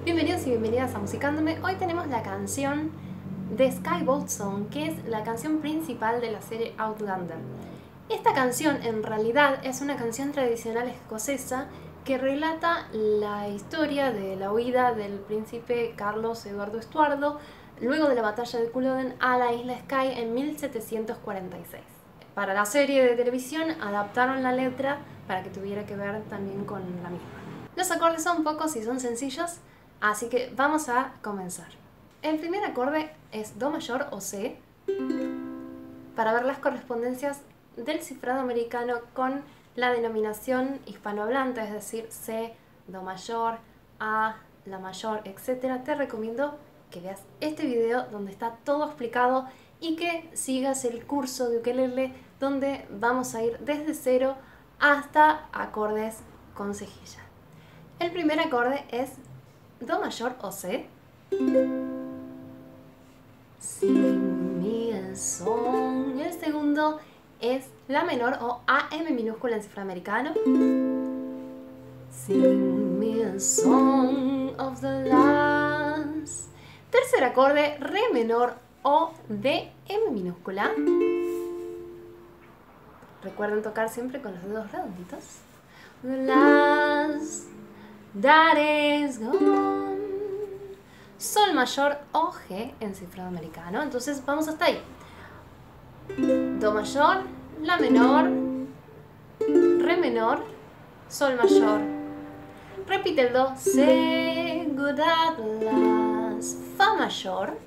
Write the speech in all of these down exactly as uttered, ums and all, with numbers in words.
Bienvenidos y bienvenidas a Musicándome. Hoy tenemos la canción de Sky Boat Song, que es la canción principal de la serie Outlander. Esta canción en realidad es una canción tradicional escocesa que relata la historia de la huida del príncipe Carlos Eduardo Estuardo luego de la batalla de Culloden a la isla Skye en mil setecientos cuarenta y seis. Para la serie de televisión adaptaron la letra para que tuviera que ver también con la misma. Los acordes son pocos y son sencillos, así que vamos a comenzar. El primer acorde es Do mayor o C, para ver las correspondencias del cifrado americano con la denominación hispanohablante, es decir, C, Do mayor, A, La mayor, etcétera. Te recomiendo que veas este video donde está todo explicado y que sigas el curso de ukelele donde vamos a ir desde cero hasta acordes con cejilla. El primer acorde es Do mayor o C. Sing me a song. El segundo es La menor o A M minúscula en cifra americano. Sing me a song of the last. Tercer acorde, Re menor o D M minúscula. Recuerden tocar siempre con los dedos redonditos. The last that is gone. Sol mayor o G en cifrado americano. Entonces vamos hasta ahí. Do mayor, La menor, Re menor, Sol mayor. Repite el Do. Say good at last. Fa mayor.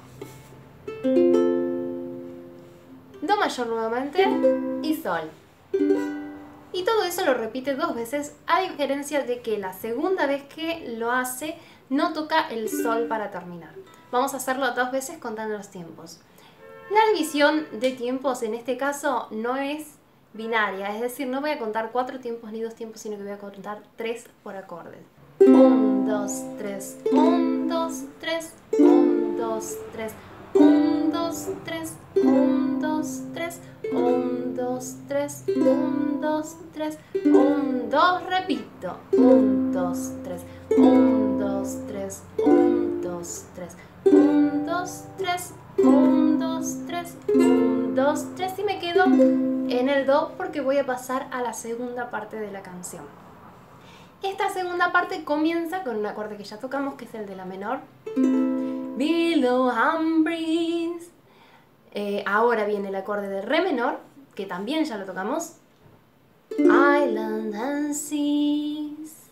Do mayor nuevamente y Sol. Y todo eso lo repite dos veces, a diferencia de que la segunda vez que lo hace no toca el Sol para terminar. Vamos a hacerlo dos veces contando los tiempos. La división de tiempos en este caso no es binaria, es decir, no voy a contar cuatro tiempos ni dos tiempos, sino que voy a contar tres por acorde. uno, dos, tres, uno, dos, tres, uno, dos, tres, uno, dos, tres, uno, dos, tres, uno, dos, tres, uno, dos, tres, uno, dos, repito, uno, dos, tres, uno, dos, tres, uno, dos, tres, uno, dos, tres, uno, dos, tres, uno, dos, tres y me quedo en el Do porque voy a pasar a la segunda parte de la canción. Esta segunda parte comienza con un acorde que ya tocamos, que es el de La menor. Below Humphreys. Eh, ahora viene el acorde de Re menor, que también ya lo tocamos. Island and Seas.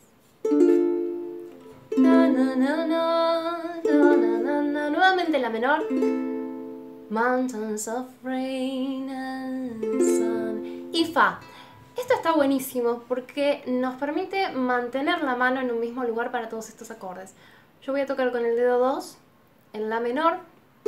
Na, na, na, na, na, na, na. Nuevamente La menor. Mountains of Rain and Sun. Y Fa. Esto está buenísimo porque nos permite mantener la mano en un mismo lugar para todos estos acordes. Yo voy a tocar con el dedo dos en La menor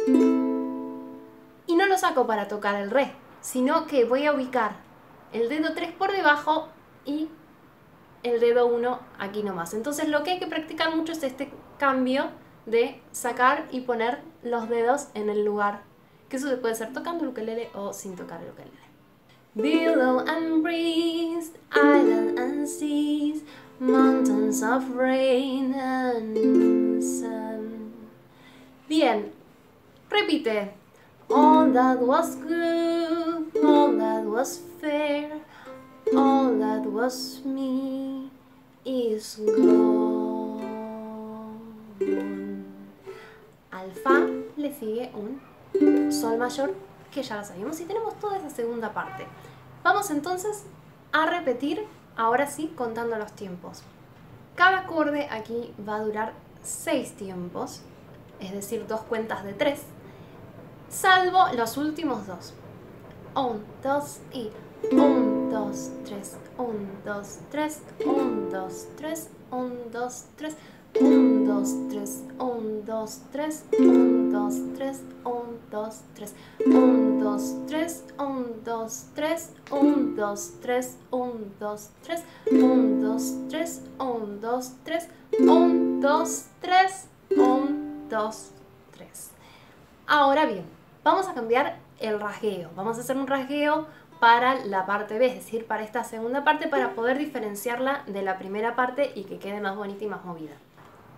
y no lo saco para tocar el Re, sino que voy a ubicar el dedo tres por debajo y el dedo uno aquí nomás. Entonces lo que hay que practicar mucho es este cambio de sacar y poner los dedos en el lugar, que eso se puede hacer tocando el ukelele o sin tocar el ukelele. Below and breeze, island and seas, mountains of rain and sun. Bien, repite. All that was good, all that was fair, all that was me is gone. Al Fa le sigue un Sol mayor, que ya lo sabíamos, y tenemos toda esa segunda parte. Vamos entonces a repetir, ahora sí, contando los tiempos. Cada acorde aquí va a durar seis tiempos, es decir, dos cuentas de tres, salvo los últimos dos. Un, dos y un, dos, tres, un, dos, tres, un, dos, tres, un, dos, tres, un, dos, tres, un, dos, tres, un, dos, tres, un, dos, tres, un, dos, tres, un, dos, tres, un, dos, tres, un, dos, tres, un, dos, tres, un, dos, tres, un, dos, tres, un, dos, tres. Ahora bien, vamos a cambiar el rasgueo. Vamos a hacer un rasgueo para la parte B, es decir, para esta segunda parte, para poder diferenciarla de la primera parte y que quede más bonita y más movida.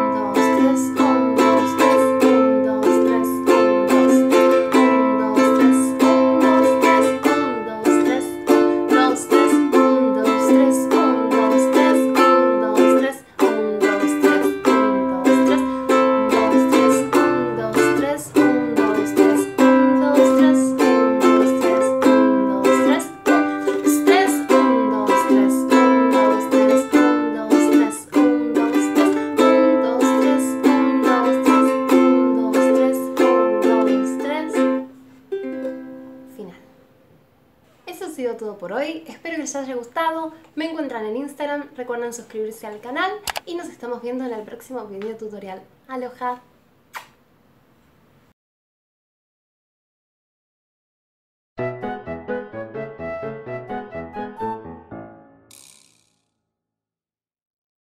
hoy. Espero que les haya gustado. Me encuentran en Instagram. Recuerden suscribirse al canal y nos estamos viendo en el próximo video tutorial. Aloha.